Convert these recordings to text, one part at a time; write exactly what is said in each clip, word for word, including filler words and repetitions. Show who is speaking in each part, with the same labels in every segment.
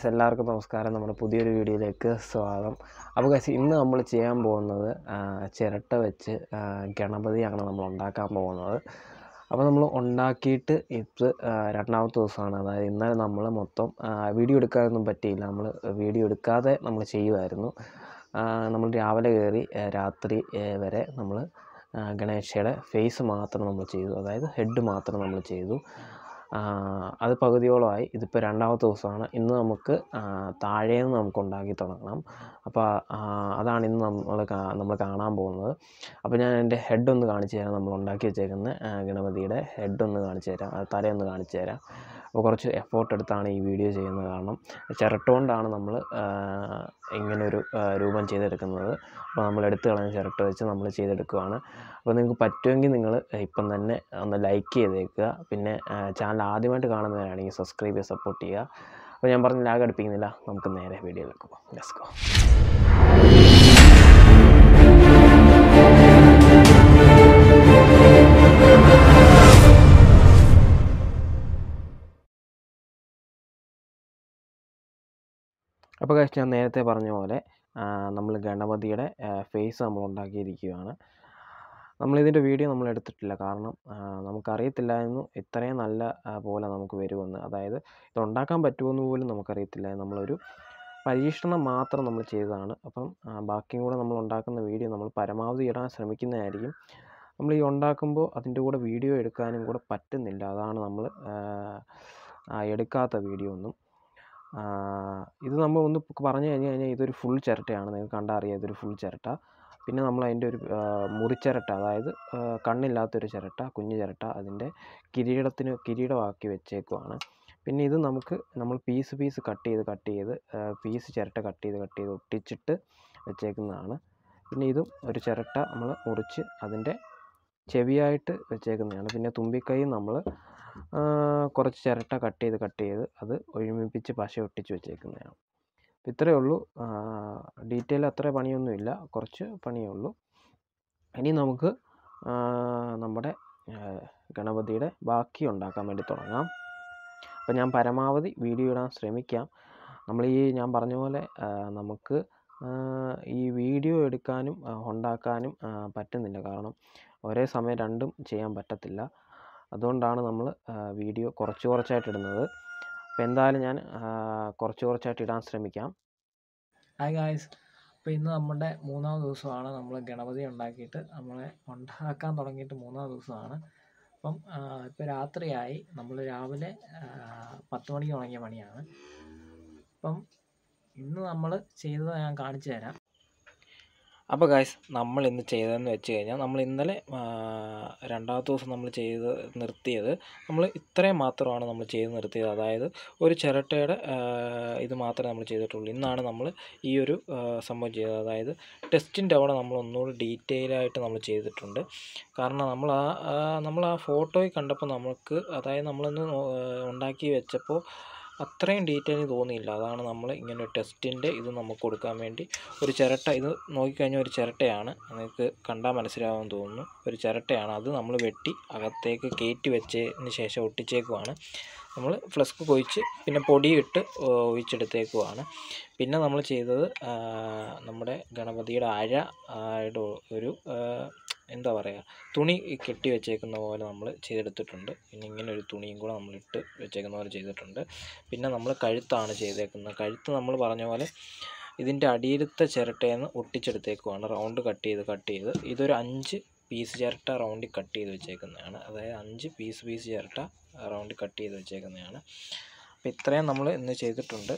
Speaker 1: എല്ലാവർക്കും നമസ്കാരം. നമ്മുടെ പുതിയൊരു വീഡിയോയിലേക്ക് സ്വാഗതം. അപ്പോൾ ഗൈസ്, ഇന്ന് നമ്മൾ ചെയ്യാൻ പോകുന്നത് ചിരട്ട വെച്ച് ഗണപതിയാണ് നമ്മൾ ഉണ്ടാക്കാൻ പോകുന്നത്. അപ്പോൾ നമ്മൾ ഉണ്ടാക്കിയിട്ട് ഇത് രണ്ടാമത്തെ ദിവസമാണ്. അതായത് ഇന്നലെ നമ്മൾ മൊത്തം വീഡിയോ എടുക്കാനൊന്നും പറ്റിയില്ല. നമ്മൾ വീഡിയോ എടുക്കാതെ നമ്മൾ ചെയ്യുമായിരുന്നു. നമ്മൾ രാവിലെ കയറി രാത്രി വരെ നമ്മൾ ഗണേശയുടെ ഫേസ് മാത്രം നമ്മൾ ചെയ്തു, അതായത് ഹെഡ് മാത്രം നമ്മൾ ചെയ്തു. അത് പകുതിയോളമായി. ഇതിപ്പോൾ രണ്ടാമത്തെ ദിവസമാണ്. ഇന്ന് നമുക്ക് താഴേന്ന് നമുക്ക് ഉണ്ടാക്കി തുടങ്ങണം. അപ്പോൾ അതാണ് ഇന്ന് നമ്മൾ നമ്മൾ കാണാൻ പോകുന്നത്. അപ്പോൾ ഞാൻ എൻ്റെ ഹെഡ് ഒന്ന് കാണിച്ചു തരാം. നമ്മൾ ഉണ്ടാക്കി വെച്ചേക്കുന്ന ഗണപതിയുടെ ഹെഡ് ഒന്ന് കാണിച്ചു തരാം, തലയൊന്ന് കാണിച്ചു തരാം. അപ്പോൾ കുറച്ച് എഫോർട്ട് എടുത്താണ് ഈ വീഡിയോ ചെയ്യുന്നത്. കാരണം ചിരട്ട കൊണ്ടാണ് നമ്മൾ ഇങ്ങനൊരു രൂപം ചെയ്തെടുക്കുന്നത്. അപ്പോൾ നമ്മൾ എടുത്ത് കളഞ്ഞ ചിരട്ട വെച്ച് നമ്മൾ ചെയ്തെടുക്കുകയാണ്. അപ്പോൾ നിങ്ങൾക്ക് പറ്റുമെങ്കിൽ നിങ്ങൾ ഇപ്പം തന്നെ ഒന്ന് ലൈക്ക് ചെയ്തേക്കുക. പിന്നെ ചാനൽ ആദ്യമായിട്ട് കാണുന്നവരാണെങ്കിൽ സബ്സ്ക്രൈബ് ചെയ്ത് സപ്പോർട്ട് ചെയ്യുക. അപ്പോൾ ഞാൻ പറഞ്ഞ് ലാഗ് അടുപ്പിക്കുന്നില്ല, നമുക്ക് നേരെ വീഡിയോയിലേക്ക് പോകാം. Let's go. അപ്പോൾ ഗൈസ്, ഞാൻ നേരത്തെ പറഞ്ഞ പോലെ നമ്മൾ ഗണപതിയുടെ ഫേസ് നമ്മൾ ഉണ്ടാക്കിയിരിക്കുകയാണ്. നമ്മളിതിൻ്റെ വീഡിയോ നമ്മൾ എടുത്തിട്ടില്ല, കാരണം നമുക്കറിയത്തില്ലായിരുന്നു ഇത്രയും നല്ല പോലെ നമുക്ക് വരുമെന്ന്. അതായത് ഇതുണ്ടാക്കാൻ പറ്റുമെന്ന് പോലും നമുക്കറിയത്തില്ല. നമ്മളൊരു പരീക്ഷണം മാത്രം നമ്മൾ ചെയ്തതാണ്. അപ്പം ബാക്കിയും കൂടെ നമ്മൾ ഉണ്ടാക്കുന്ന വീഡിയോ നമ്മൾ പരമാവധി ഇടാൻ ശ്രമിക്കുന്നതായിരിക്കും. നമ്മൾ ഈ ഉണ്ടാക്കുമ്പോൾ അതിൻ്റെ കൂടെ വീഡിയോ എടുക്കാനും കൂടെ പറ്റുന്നില്ല. അതാണ് നമ്മൾ എടുക്കാത്ത വീഡിയോ ഒന്നും. ഇത് നമ്മൾ ഒന്ന് പറഞ്ഞു കഴിഞ്ഞ് കഴിഞ്ഞാൽ ഇതൊരു ഫുൾ ചിരട്ടയാണ്. നിങ്ങൾക്ക് കണ്ടാൽ അറിയാം, ഇതൊരു ഫുൾ ചിരട്ട. പിന്നെ നമ്മൾ അതിൻ്റെ ഒരു മുറിച്ചിരട്ട, അതായത് കണ്ണില്ലാത്തൊരു ചിരട്ട, കുഞ്ഞു ചിരട്ട, അതിൻ്റെ കിരീടത്തിന് കിരീടമാക്കി വെച്ചേക്കുവാണ്. പിന്നെ ഇത് നമുക്ക് നമ്മൾ പീസ് പീസ് കട്ട് ചെയ്ത് കട്ട് ചെയ്ത് പീസ് ചിരട്ട കട്ട് ചെയ്ത് കട്ട് ചെയ്ത് ഒട്ടിച്ചിട്ട് വെച്ചേക്കുന്നതാണ്. പിന്നെ ഇതും ഒരു ചിരട്ട നമ്മൾ മുറിച്ച് അതിൻ്റെ ചെവിയായിട്ട് വെച്ചേക്കുന്നതാണ്. പിന്നെ തുമ്പിക്കൈ നമ്മൾ കുറച്ച് ചിരട്ട കട്ട് ചെയ്ത് കട്ട് ചെയ്ത് അത് ഒരുമിപ്പിച്ച് പശ ഒട്ടിച്ച് വെച്ചേക്കുന്നതാണ്. ഇത്രയേ ഉള്ളൂ. ഡീറ്റെയിൽ അത്ര പണിയൊന്നുമില്ല, കുറച്ച് പണിയേ ഉള്ളൂ. ഇനി നമുക്ക് നമ്മുടെ ഗണപതിയുടെ ബാക്കി ഉണ്ടാക്കാൻ വേണ്ടി തുടങ്ങാം. അപ്പോൾ ഞാൻ പരമാവധി വീഡിയോ ഇടാൻ ശ്രമിക്കാം. നമ്മൾ ഈ ഞാൻ പറഞ്ഞ പോലെ നമുക്ക് ഈ വീഡിയോ എടുക്കാനും ഉണ്ടാക്കാനും പറ്റുന്നില്ല, കാരണം ഒരേ സമയം രണ്ടും ചെയ്യാൻ പറ്റത്തില്ല. അതുകൊണ്ടാണ് നമ്മൾ വീഡിയോ കുറച്ച് കുറച്ചായിട്ട് ഇടുന്നത്. അപ്പോൾ എന്തായാലും ഞാൻ കുറച്ച് കുറച്ചായിട്ട് ഇടാൻ ശ്രമിക്കാം.
Speaker 2: ഹായ് ഗായ്സ്, അപ്പോൾ ഇന്ന് നമ്മുടെ മൂന്നാം ദിവസമാണ്. നമ്മൾ ഗണപതി ഉണ്ടാക്കിയിട്ട് നമ്മൾ ഉണ്ടാക്കാൻ തുടങ്ങിയിട്ട് മൂന്നാം ദിവസമാണ്. അപ്പം ഇപ്പോൾ രാത്രിയായി. നമ്മൾ രാവിലെ പത്ത് മണിക്ക് തുടങ്ങിയ പണിയാണ്. അപ്പം ഇന്ന് നമ്മൾ ചെയ്തത് ഞാൻ കാണിച്ചു തരാം.
Speaker 1: അപ്പോൾ ഗൈസ്, നമ്മൾ ഇന്ന് ചെയ്തതെന്ന് വെച്ച് കഴിഞ്ഞാൽ നമ്മൾ ഇന്നലെ രണ്ടാമത്തെ ദിവസം നമ്മൾ ചെയ്ത് നിർത്തിയത് നമ്മൾ ഇത്രയും മാത്രമാണ് നമ്മൾ ചെയ്ത് നിർത്തിയത്. അതായത് ഒരു ചിരട്ടയുടെ ഇത് മാത്രമേ നമ്മൾ ചെയ്തിട്ടുള്ളൂ. ഇന്നാണ് നമ്മൾ ഈ ഒരു സംഭവം ചെയ്തത്. അതായത് ടെസ്റ്റിൻ്റെ അവിടെ നമ്മൾ ഒന്നുകൂടി ഡീറ്റെയിൽ ആയിട്ട് നമ്മൾ ചെയ്തിട്ടുണ്ട്. കാരണം നമ്മൾ ആ നമ്മൾ ആ ഫോട്ടോയിൽ കണ്ടപ്പോൾ നമുക്ക്, അതായത് നമ്മളൊന്ന് ഉണ്ടാക്കി വെച്ചപ്പോൾ അത്രയും ഡീറ്റെയിൽ തോന്നിയില്ല. അതാണ് നമ്മൾ ഇങ്ങനെ ഒരു ടെസ്റ്റിൻ്റെ ഇത് നമുക്ക് കൊടുക്കാൻ വേണ്ടി ഒരു ചിരട്ട, ഇത് നോക്കിക്കഴിഞ്ഞാൽ ഒരു ചിരട്ടയാണ്, നിങ്ങൾക്ക് കണ്ടാൽ മനസ്സിലാവുമെന്ന് തോന്നുന്നു. ഒരു ചിരട്ടയാണ്, അത് നമ്മൾ വെട്ടി അകത്തേക്ക് കയറ്റി വെച്ചതിന് ശേഷം ഒട്ടിച്ചേക്കുവാണ്. നമ്മൾ ഫ്ലസ്ക് കൊഴിച്ച് പിന്നെ പൊടിയിട്ട് ഒഴിച്ചെടുത്തേക്കുവാണ്. പിന്നെ നമ്മൾ ചെയ്തത് നമ്മുടെ ഗണപതിയുടെ അര ഒരു എന്താ പറയുക, തുണി കെട്ടി വെച്ചേക്കുന്ന പോലെ നമ്മൾ ചെയ്തെടുത്തിട്ടുണ്ട്. പിന്നെ ഇങ്ങനെ ഒരു തുണിയും കൂടെ നമ്മൾ ഇട്ട് വെച്ചേക്കുന്ന പോലെ ചെയ്തിട്ടുണ്ട്. പിന്നെ നമ്മൾ കഴുത്താണ് ചെയ്തേക്കുന്നത്. കഴുത്ത് നമ്മൾ പറഞ്ഞ പോലെ ഇതിൻ്റെ അടിയിലത്തെ ചിരട്ടയെന്ന് ഒട്ടിച്ചെടുത്തേക്കുവാണ്, റൗണ്ട് കട്ട് ചെയ്ത് കട്ട് ചെയ്ത്. ഇതൊരു അഞ്ച് പീസ് ചിരട്ട റൗണ്ടിൽ കട്ട് ചെയ്ത് വെച്ചേക്കുന്നതാണ്. അതായത് അഞ്ച് പീസ് പീസ് ചിരട്ട റൗണ്ടിൽ കട്ട് ചെയ്ത് വെച്ചേക്കുന്നതാണ്. അപ്പോൾ ഇത്രയും നമ്മൾ ഇന്ന് ചെയ്തിട്ടുണ്ട്.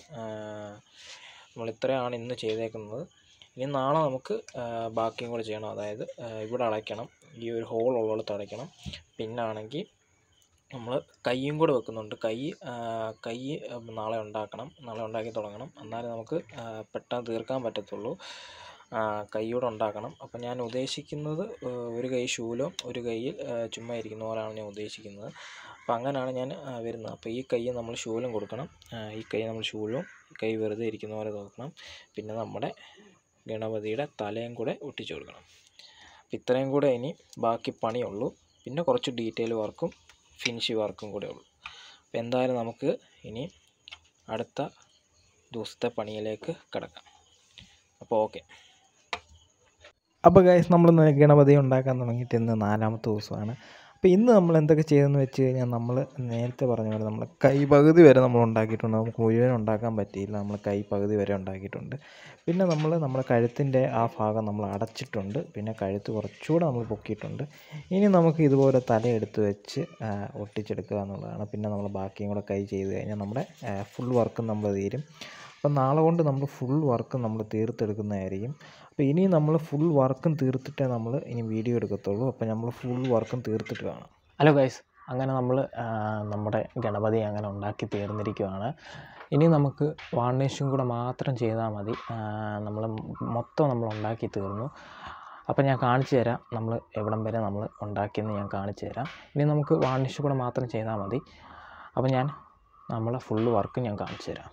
Speaker 1: നമ്മൾ ഇത്രയാണ് ഇന്ന് ചെയ്തേക്കുന്നത്. ഇനി നാളെ നമുക്ക് ബാക്കിയും കൂടെ ചെയ്യണം. അതായത് ഇവിടെ അടയ്ക്കണം, ഈ ഒരു ഹോൾ ഉള്ളിടത്ത് അടയ്ക്കണം. പിന്നാണെങ്കിൽ നമ്മൾ കൈയും കൂടെ വെക്കുന്നുണ്ട്. കൈ കൈ നാളെ ഉണ്ടാക്കണം, നാളെ ഉണ്ടാക്കി തുടങ്ങണം. എന്നാലേ നമുക്ക് പെട്ടെന്ന് തീർക്കാൻ പറ്റത്തുള്ളൂ. കൈയൂടെ ഉണ്ടാക്കണം. അപ്പം ഞാൻ ഉദ്ദേശിക്കുന്നത് ഒരു കൈ ശൂലം, ഒരു കൈയിൽ ചുമ്മാ ഇരിക്കുന്ന പോലെയാണ് ഞാൻ ഉദ്ദേശിക്കുന്നത്. അപ്പം അങ്ങനെയാണ് ഞാൻ വരുന്നത്. അപ്പോൾ ഈ കൈ നമ്മൾ ശൂലം കൊടുക്കണം, ഈ കൈ നമ്മൾ ശൂലവും, കൈ വെറുതെ ഇരിക്കുന്ന പോലെ നോക്കണം. പിന്നെ നമ്മുടെ ഗണപതിയുടെ തലയും കൂടെ ഒട്ടിച്ചു കൊടുക്കണം. അപ്പം ഇത്രയും കൂടെ ഇനി ബാക്കി പണിയുള്ളൂ. പിന്നെ കുറച്ച് ഡീറ്റെയിൽ വർക്കും ഫിനിഷ് വർക്കും കൂടെ ഉള്ളൂ. അപ്പോൾ എന്തായാലും നമുക്ക് ഇനി അടുത്ത ദിവസത്തെ പണിയിലേക്ക് കിടക്കാം. അപ്പോൾ ഓക്കെ. അപ്പോൾ ഗൈസ് നമ്മൾ ഗണപതി ഉണ്ടാക്കാൻ തുടങ്ങിയിട്ട് ഇന്ന് നാലാമത്തെ ദിവസമാണ്. അപ്പോൾ ഇന്ന് നമ്മൾ എന്തൊക്കെ ചെയ്തെന്ന് വെച്ച് കഴിഞ്ഞാൽ നമ്മൾ നേരത്തെ പറഞ്ഞ പോലെ നമ്മൾ കൈ പകുതി വരെ നമ്മൾ ഉണ്ടാക്കിയിട്ടുണ്ട്. നമുക്ക് മുഴുവൻ ഉണ്ടാക്കാൻ പറ്റിയില്ല, നമ്മൾ കൈ പകുതി വരെ ഉണ്ടാക്കിയിട്ടുണ്ട്. പിന്നെ നമ്മൾ നമ്മുടെ കഴുത്തിൻ്റെ ആ ഭാഗം നമ്മൾ അടച്ചിട്ടുണ്ട്. പിന്നെ കഴുത്ത് കുറച്ചുകൂടെ നമ്മൾ പൊക്കിയിട്ടുണ്ട്. ഇനി നമുക്ക് ഇതുപോലെ തലയെടുത്ത് വെച്ച് ഒട്ടിച്ചെടുക്കുക എന്നുള്ളതാണ്. പിന്നെ നമ്മൾ ബാക്കിയും കൂടെ കൈ ചെയ്ത് കഴിഞ്ഞാൽ നമ്മുടെ ഫുൾ വർക്കും നമ്മൾ തീരും. അപ്പം നാളെ കൊണ്ട് നമ്മൾ ഫുൾ വർക്കും നമ്മൾ തീർത്തെടുക്കുന്നതായിരിക്കും. അപ്പോൾ ഇനി നമ്മൾ ഫുൾ വർക്കും തീർത്തിട്ടേ നമ്മൾ ഇനി വീഡിയോ എടുക്കത്തുള്ളൂ. അപ്പോൾ നമ്മൾ ഫുൾ വർക്കും തീർത്തിട്ട് കാണാം.
Speaker 2: ഹലോ ഗൈസ്, അങ്ങനെ നമ്മൾ നമ്മുടെ ഗണപതി അങ്ങനെ ഉണ്ടാക്കി തീർന്നിരിക്കുകയാണ്. ഇനി നമുക്ക് വാർണിഷും കൂടെ മാത്രം ചെയ്താൽ മതി. നമ്മൾ മൊത്തം നമ്മൾ ഉണ്ടാക്കി തീർന്നു. അപ്പോൾ ഞാൻ കാണിച്ചു തരാം നമ്മൾ എവിടം വരെ നമ്മൾ ഉണ്ടാക്കിയെന്ന് ഞാൻ കാണിച്ചു തരാം. ഇനി നമുക്ക് വാർണിഷ് കൂടെ മാത്രം ചെയ്താൽ മതി. അപ്പോൾ ഞാൻ നമ്മളെ ഫുള്ള് വർക്ക് ഞാൻ കാണിച്ചു തരാം.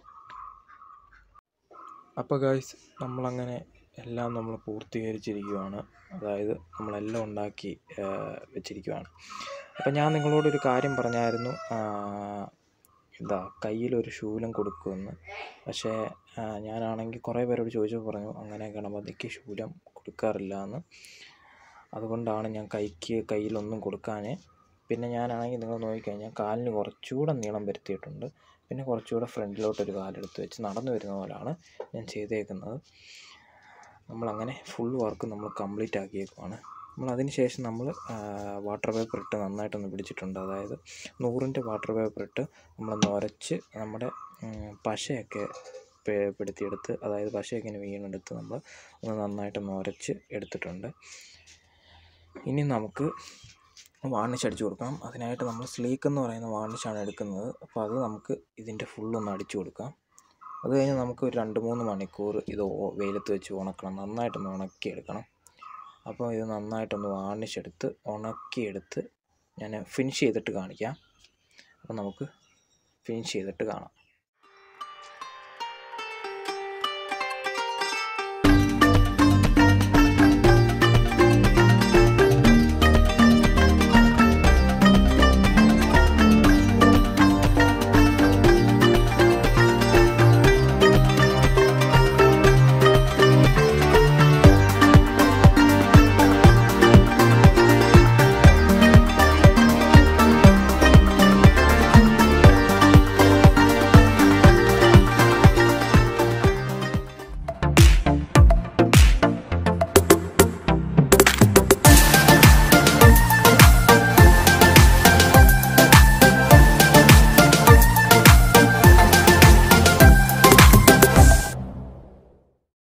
Speaker 1: അപ്പോൾ ഗൈസ് നമ്മളങ്ങനെ എല്ലാം നമ്മൾ പൂർത്തീകരിച്ചിരിക്കുകയാണ്. അതായത് നമ്മളെല്ലാം ഉണ്ടാക്കി വെച്ചിരിക്കുകയാണ്. അപ്പോൾ ഞാൻ നിങ്ങളോടൊരു കാര്യം പറഞ്ഞായിരുന്നു, എന്താ കയ്യിലൊരു ശൂലം കൊടുക്കുമെന്ന്. പക്ഷേ ഞാനാണെങ്കിൽ കുറേ പേരോട് ചോദിച്ചപ്പോൾ പറഞ്ഞു അങ്ങനെ ഗണപതിക്ക് ശൂലം കൊടുക്കാറില്ല എന്ന്. അതുകൊണ്ടാണ് ഞാൻ കൈക്ക് കയ്യിലൊന്നും കൊടുക്കാനേ. പിന്നെ ഞാനാണെങ്കിൽ നിങ്ങൾ നോക്കിക്കഴിഞ്ഞാൽ കാലിന് കുറച്ചുകൂടെ നീളം വരുത്തിയിട്ടുണ്ട്. പിന്നെ കുറച്ചുകൂടെ ഫ്രണ്ടിലോട്ടൊരു കാലെടുത്ത് വെച്ച് നടന്നു വരുന്ന പോലെയാണ് ഞാൻ ചെയ്തേക്കുന്നത്. നമ്മളങ്ങനെ ഫുൾ വർക്ക് നമ്മൾ കംപ്ലീറ്റ് ആക്കിയേക്കുവാണ്. നമ്മൾ അതിന് ശേഷം നമ്മൾ വാട്ടർ പേപ്പർ ഇട്ട് നന്നായിട്ടൊന്ന് പിടിച്ചിട്ടുണ്ട്. അതായത് നൂറിൻ്റെ വാട്ടർ പേപ്പർ ഇട്ട് നമ്മളൊന്ന് ഉരച്ച് നമ്മുടെ പശയൊക്കെ പെടുത്തിയെടുത്ത്, അതായത് പശയൊക്കെ ഇങ്ങനെ വീണെടുത്ത് നമ്മൾ ഒന്ന് നന്നായിട്ടൊന്ന് ഉരച്ച് എടുത്തിട്ടുണ്ട്. ഇനി നമുക്ക് വാർണിഷ് അടിച്ചു കൊടുക്കണം. അതിനായിട്ട് നമ്മൾ സ്ലീക്ക് എന്ന് പറയുന്ന വാർണിഷാണ് എടുക്കുന്നത്. അപ്പോൾ അത് നമുക്ക് ഇതിൻ്റെ ഫുള്ളൊന്ന് അടിച്ചു കൊടുക്കാം. അത് കഴിഞ്ഞ് നമുക്ക് ഒരു രണ്ട് മൂന്ന് മണിക്കൂർ ഇത് വെയിലത്ത് വെച്ച് ഉണക്കണം. നന്നായിട്ടൊന്ന് ഉണക്കിയെടുക്കണം. അപ്പോൾ ഇത് നന്നായിട്ടൊന്ന് വാർണിഷ് എടുത്ത് ഉണക്കിയെടുത്ത് ഞാൻ ഫിനിഷ് ചെയ്തിട്ട് കാണിക്കാം. അപ്പോൾ നമുക്ക് ഫിനിഷ് ചെയ്തിട്ട് കാണാം.